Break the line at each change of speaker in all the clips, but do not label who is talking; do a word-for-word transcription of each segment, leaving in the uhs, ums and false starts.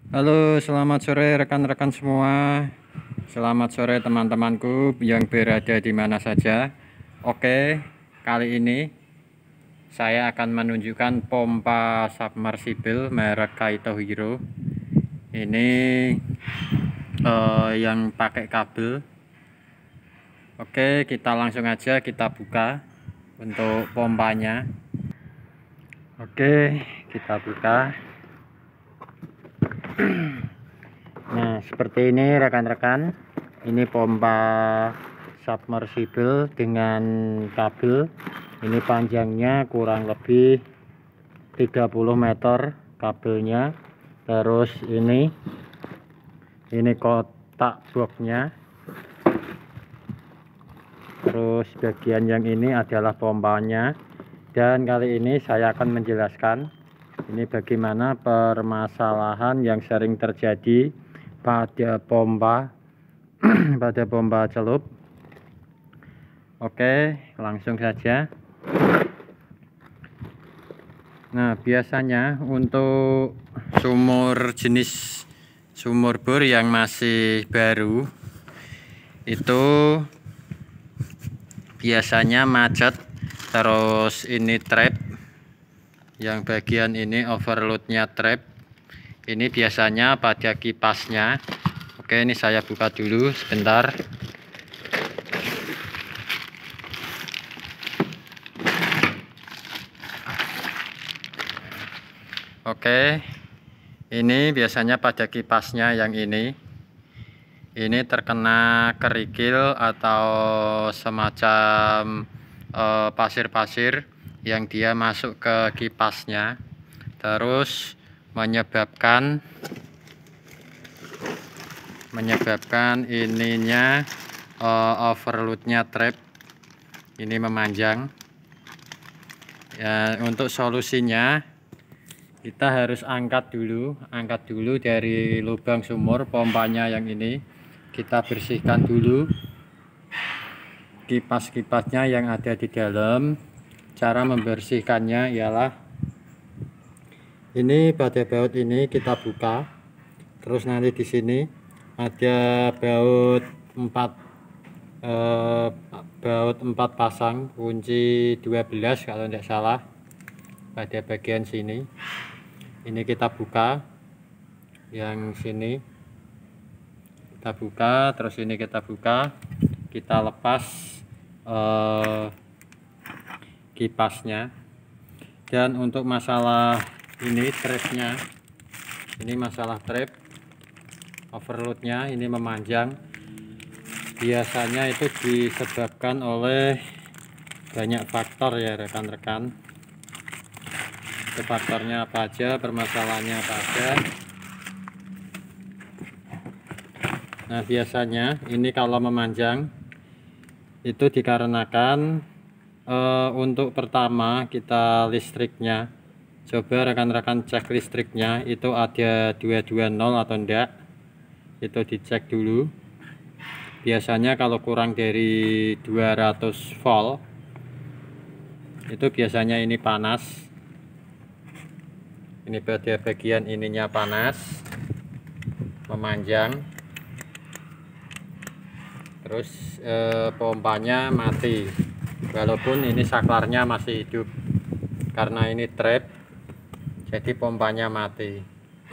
Halo, selamat sore rekan-rekan semua. Selamat sore teman-temanku yang berada di mana saja. Oke, kali ini saya akan menunjukkan pompa submersible merek Kaito Hero. Ini eh, yang pakai kabel. Oke, kita langsung aja kita buka untuk pompanya. Oke, kita buka. Nah, seperti ini rekan-rekan. Ini pompa submersible dengan kabel. Ini panjangnya kurang lebih tiga puluh meter kabelnya. Terus ini ini kotak boxnya. Terus bagian yang ini adalah pompanya. Dan kali ini saya akan menjelaskan ini bagaimana permasalahan yang sering terjadi pada pompa pada pompa celup. Oke, langsung saja. Nah, biasanya untuk sumur jenis sumur bor yang masih baru itu biasanya macet. Terus ini trap, yang bagian ini overloadnya trap. Ini biasanya pada kipasnya. Oke, ini saya buka dulu sebentar. Oke, ini biasanya pada kipasnya yang ini. Ini terkena kerikil atau semacam pasir-pasir eh, yang dia masuk ke kipasnya, terus menyebabkan menyebabkan ininya uh, overloadnya trap ini memanjang ya. Untuk solusinya kita harus angkat dulu angkat dulu dari lubang sumur pompanya yang ini. Kita bersihkan dulu kipas-kipasnya yang ada di dalam. Cara membersihkannya ialah ini pada baut ini kita buka, terus nanti di sini ada baut empat eh, baut empat pasang kunci dua belas kalau tidak salah pada bagian sini. Ini kita buka yang sini, kita buka, terus ini kita buka, kita lepas eh, kipasnya. Dan untuk masalah ini trapnya, ini masalah trap overloadnya ini memanjang, biasanya itu disebabkan oleh banyak faktor ya rekan-rekan. Itu faktornya apa aja, permasalahannya apa aja. Nah, biasanya ini kalau memanjang itu dikarenakan e, untuk pertama kita listriknya. Coba rekan-rekan cek listriknya itu ada dua dua nol atau enggak, itu dicek dulu. Biasanya kalau kurang dari dua ratus volt itu biasanya ini panas. Ini pada bagian ininya panas, memanjang, terus eh, pompanya mati walaupun ini saklarnya masih hidup. Karena ini trap jadi pompanya mati.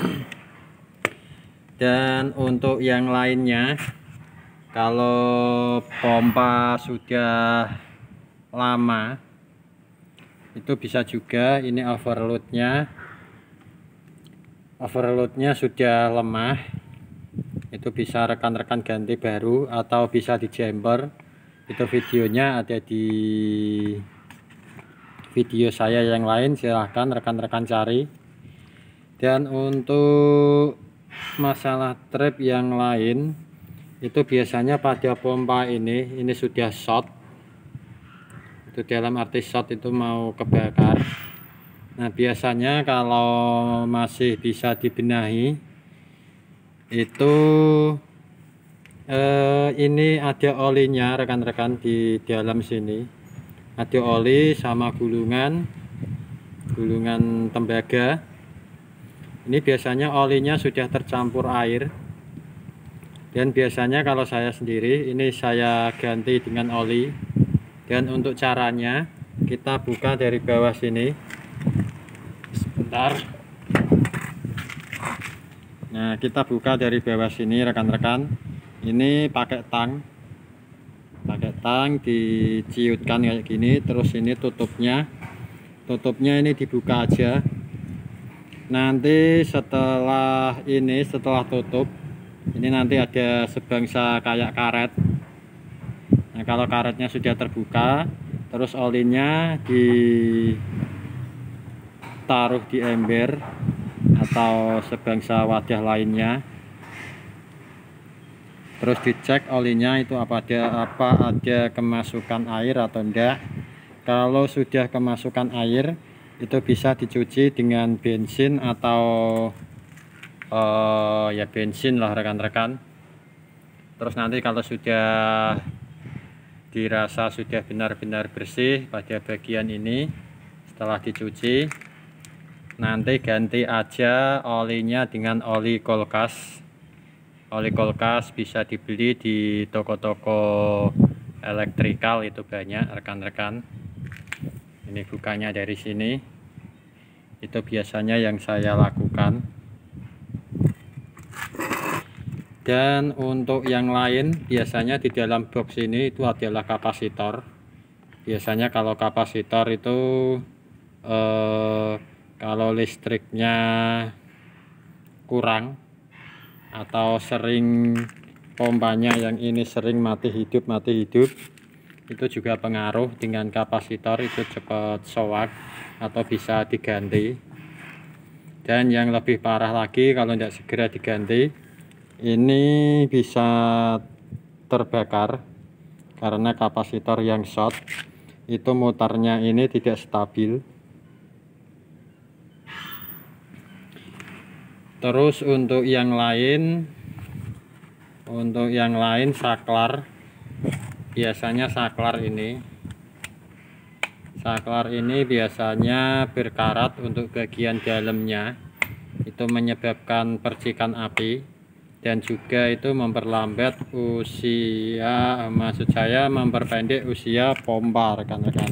Dan untuk yang lainnya, kalau pompa sudah lama itu bisa juga ini overloadnya overloadnya sudah lemah. Itu bisa rekan-rekan ganti baru atau bisa di jumper. Itu videonya ada di video saya yang lain, silahkan rekan-rekan cari. Dan untuk masalah trap yang lain itu biasanya pada pompa ini ini sudah short. Itu dalam arti short itu mau kebakar. Nah, biasanya kalau masih bisa dibenahi itu eh, ini ada olinya rekan-rekan. Di dalam sini ada oli sama gulungan gulungan tembaga. Ini biasanya olinya sudah tercampur air, dan biasanya kalau saya sendiri ini saya ganti dengan oli. Dan untuk caranya kita buka dari bawah sini sebentar. Nah, kita buka dari bawah sini rekan-rekan. Ini pakai tang pakai tang diciutkan kayak gini. Terus ini tutupnya tutupnya ini dibuka aja. Nanti setelah ini setelah tutup ini nanti ada sebangsa kayak karet. Nah, kalau karetnya sudah terbuka, terus olinya ditaruh di ember atau sebangsa wadah lainnya. Terus dicek olinya itu apa ada apa ada kemasukan air atau enggak. Kalau sudah kemasukan air, itu bisa dicuci dengan bensin atau uh, ya bensin lah rekan-rekan. Terus nanti kalau sudah dirasa sudah benar-benar bersih pada bagian ini, setelah dicuci, nanti ganti aja olinya dengan oli kulkas. Oli kulkas bisa dibeli di toko-toko elektrikal, itu banyak rekan-rekan. Ini bukanya dari sini. Itu biasanya yang saya lakukan. Dan untuk yang lain, biasanya di dalam box ini itu adalah kapasitor. Biasanya kalau kapasitor itu eh, kalau listriknya kurang atau sering pompanya yang ini sering mati hidup mati hidup, itu juga pengaruh. Dengan kapasitor itu cepat soak atau bisa diganti. Dan yang lebih parah lagi, kalau tidak segera diganti, ini bisa terbakar karena kapasitor yang short itu mutarnya ini tidak stabil. Terus untuk yang lain untuk yang lain saklar, biasanya saklar ini saklar ini biasanya berkarat untuk bagian dalamnya, itu menyebabkan percikan api dan juga itu memperlambat usia, maksud saya memperpendek usia pompa rekan-rekan.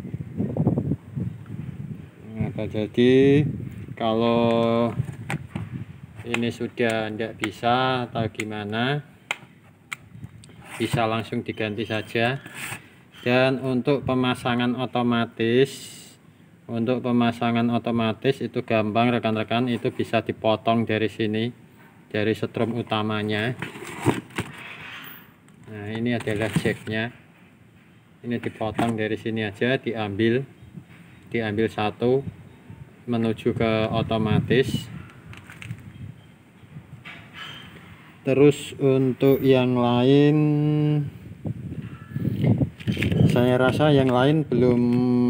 Nah, jadi kalau ini sudah tidak bisa atau gimana, bisa langsung diganti saja. Dan untuk pemasangan otomatis untuk pemasangan otomatis itu gampang rekan-rekan, itu bisa dipotong dari sini, dari setrum utamanya. Nah, ini adalah jacknya, ini dipotong dari sini aja, diambil diambil satu menuju ke otomatis. Terus untuk yang lain, saya rasa yang lain belum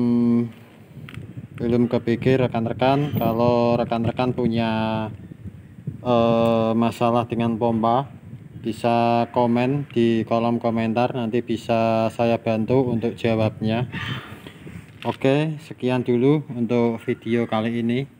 belum kepikir rekan-rekan. Kalau rekan-rekan punya eh, masalah dengan pompa, bisa komen di kolom komentar, nanti bisa saya bantu untuk jawabnya. Oke, sekian dulu untuk video kali ini.